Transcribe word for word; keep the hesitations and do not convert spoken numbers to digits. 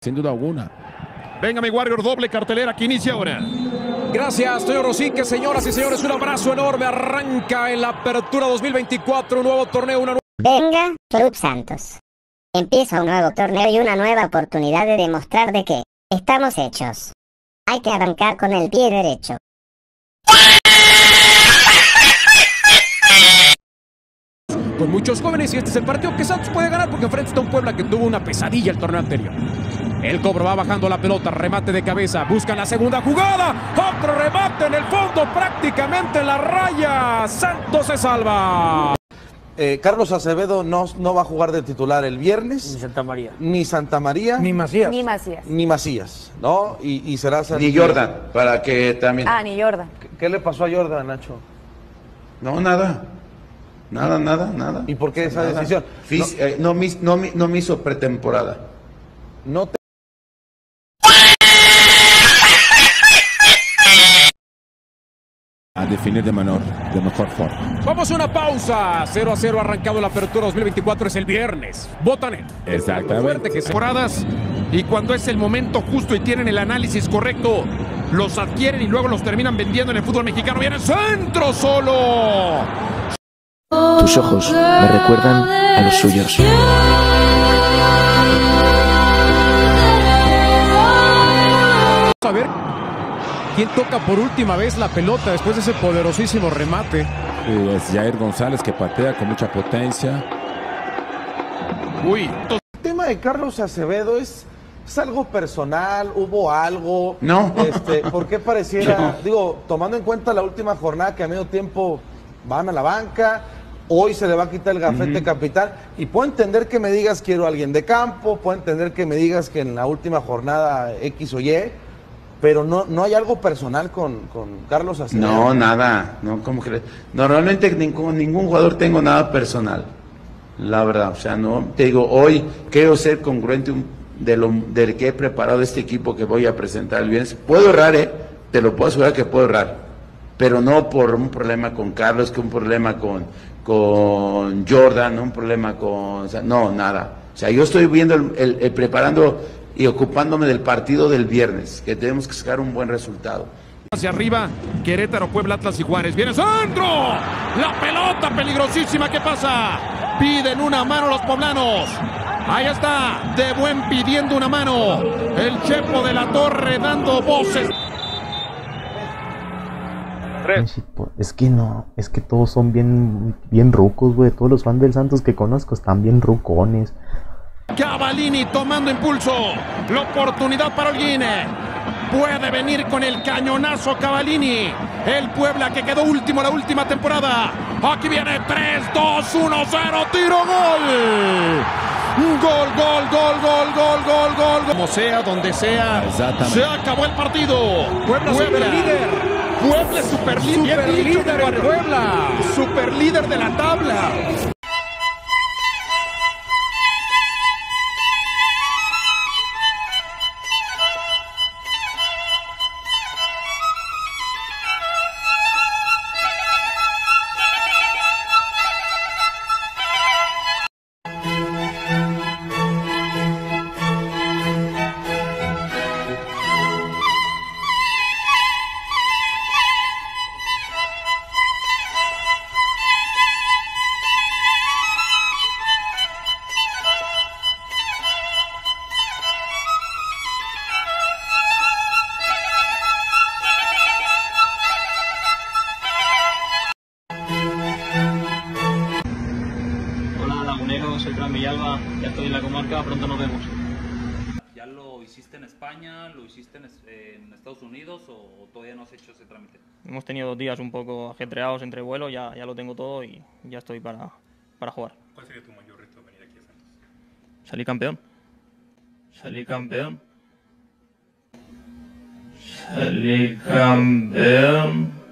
sin duda alguna. Venga mi Warrior, doble cartelera que inicia ahora. Gracias, señor Rosique, señoras y señores, un abrazo enorme. Arranca en la apertura dos mil veinticuatro, un nuevo torneo, una nueva... Venga, Club Santos. Empieza un nuevo torneo y una nueva oportunidad de demostrar de que estamos hechos. Hay que arrancar con el pie derecho. Con muchos jóvenes, y este es el partido que Santos puede ganar porque enfrente está un Puebla que tuvo una pesadilla el torneo anterior. El Cobro va bajando la pelota, remate de cabeza, busca la segunda jugada, otro remate en el fondo, prácticamente en la raya. Santos se salva. Eh, Carlos Acevedo no, no va a jugar de titular el viernes. Ni Santa María. Ni Santa María. Ni Macías. Ni Macías. Ni Macías, ¿no? Y, y será... Ni Jordan, para que también... Ah, ni Jordan. ¿Qué, ¿Qué le pasó a Jordan, Nacho? No, nada. Nada, nada, nada. ¿Y por qué esa Nada. decisión? Fis- no, eh, no, me, no, me, no me hizo pretemporada. No te... A definir de menor, de mejor forma. Vamos a una pausa. cero a cero arrancado la apertura dos mil veinticuatro, es el viernes. Botanet. Exactamente. Fuerte que se... Temporadas, y cuando es el momento justo y tienen el análisis correcto, los adquieren y luego los terminan vendiendo en el fútbol mexicano. Viene el centro solo. Tus ojos me recuerdan a los suyos. A ver quién toca por última vez la pelota después de ese poderosísimo remate. Y es Jair González que patea con mucha potencia. Uy, El tema de Carlos Acevedo es, es algo personal, hubo algo. No. Este, ¿por qué pareciera, No. digo, tomando en cuenta la última jornada que a medio tiempo van a la banca, hoy se le va a quitar el gafete capitán, y puedo entender que me digas quiero a alguien de campo, puedo entender que me digas que en la última jornada X o Y, pero no, no hay algo personal con, con Carlos Acevedo. No, nada. No, ¿cómo crees? Normalmente ningún, ningún jugador tengo nada personal. La verdad, o sea, no. Te digo, hoy quiero ser congruente un- de lo del que he preparado este equipo que voy a presentar el viernes. Puedo errar, ¿eh? Te lo puedo asegurar que puedo errar. Pero no por un problema con Carlos, que un problema con, con Jordan, no un problema con... o sea, no, nada. O sea, yo estoy viendo, el, el- el preparando y ocupándome del partido del viernes, que tenemos que sacar un buen resultado. hacia arriba, Querétaro, Puebla, Atlas y Juárez. Viene centro. La pelota peligrosísima que pasa. Piden una mano los poblanos. Ahí está, De Buen pidiendo una mano. El Chepo de la Torre dando voces. Es que no, es que todos son bien, bien rucos, güey. Todos los fans del Santos que conozco están bien rucones. Cavallini tomando impulso. La oportunidad para Holguín. Puede venir con el cañonazo Cavallini. El Puebla que quedó último la última temporada. Aquí viene tres, dos, uno, cero. Tiro, gol. Gol, gol, gol, gol, gol, gol, gol. Como sea, donde sea. Exactamente. Se acabó el partido. Puebla, super líder. Puebla es super líder. Super líder en Puebla. Super líder de la tabla. Hola laguneros, soy Fran Villalba, ya estoy en la comarca, pronto nos vemos. ¿Ya lo hiciste en España, lo hiciste en, en Estados Unidos o todavía no has hecho ese trámite? Hemos tenido dos días un poco ajetreados entre vuelos, ya, ya lo tengo todo y ya estoy para, para jugar. ¿Cuál sería tu mayor reto de venir aquí a Santos? Salí campeón. Salí campeón. Salí campeón.